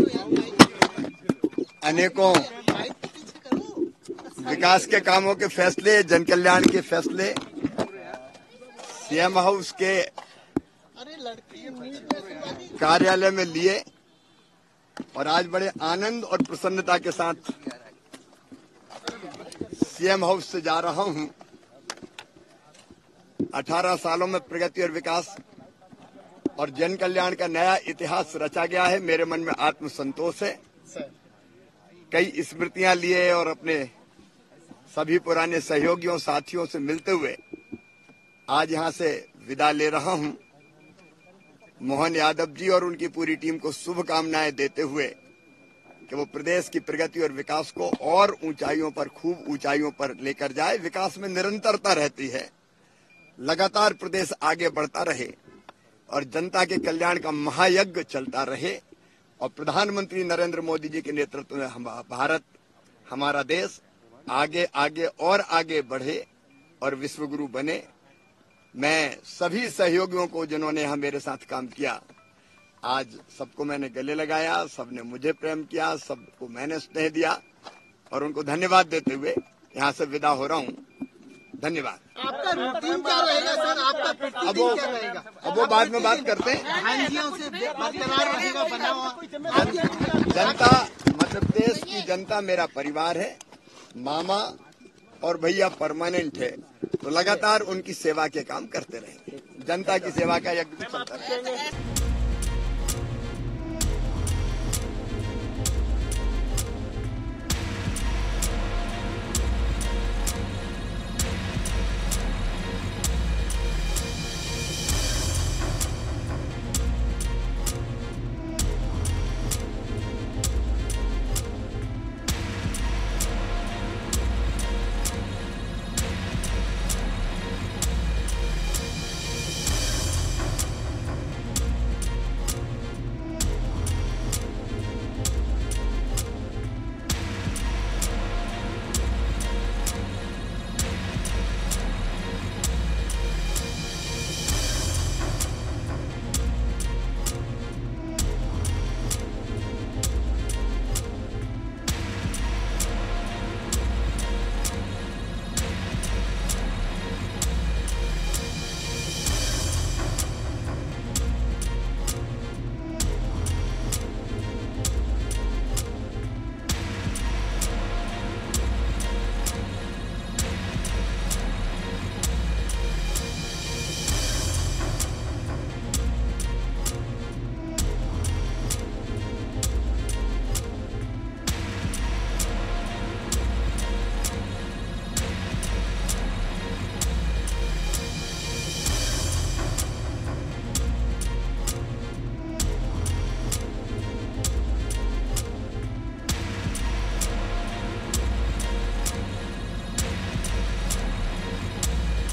अनेकों विकास के कामों के फैसले, जन कल्याण के फैसले सीएम हाउस के कार्यालय में लिए और आज बड़े आनंद और प्रसन्नता के साथ सीएम हाउस से जा रहा हूं। 18 सालों में प्रगति और विकास और जन कल्याण का नया इतिहास रचा गया है। मेरे मन में आत्मसंतोष है। कई स्मृतियां लिए और अपने सभी पुराने सहयोगियों साथियों से मिलते हुए आज यहां से विदा ले रहा हूं। मोहन यादव जी और उनकी पूरी टीम को शुभकामनाएं देते हुए कि वो प्रदेश की प्रगति और विकास को और ऊंचाइयों पर, खूब ऊंचाइयों पर लेकर जाए। विकास में निरंतरता रहती है, लगातार प्रदेश आगे बढ़ता रहे और जनता के कल्याण का महायज्ञ चलता रहे और प्रधानमंत्री नरेंद्र मोदी जी के नेतृत्व में भारत, हमारा देश आगे आगे और आगे बढ़े और विश्वगुरु बने। मैं सभी सहयोगियों को जिन्होंने यहाँ मेरे साथ काम किया, आज सबको मैंने गले लगाया, सबने मुझे प्रेम किया, सबको मैंने स्नेह दिया और उनको धन्यवाद देते हुए यहाँ से विदा हो रहा हूँ। धन्यवाद। आपका रूटीन क्या रहेगा सर? आपका प्रतिदिन क्या रहेगा? अब वो बाद में बात करते हैं। से बरकरार रहेगा बना हुआ जनता, मध्य प्रदेश की जनता मेरा परिवार है। मामा और भैया परमानेंट है, तो लगातार उनकी सेवा के काम करते रहेंगे। जनता की सेवा का यज्ञ चलता रहेगा।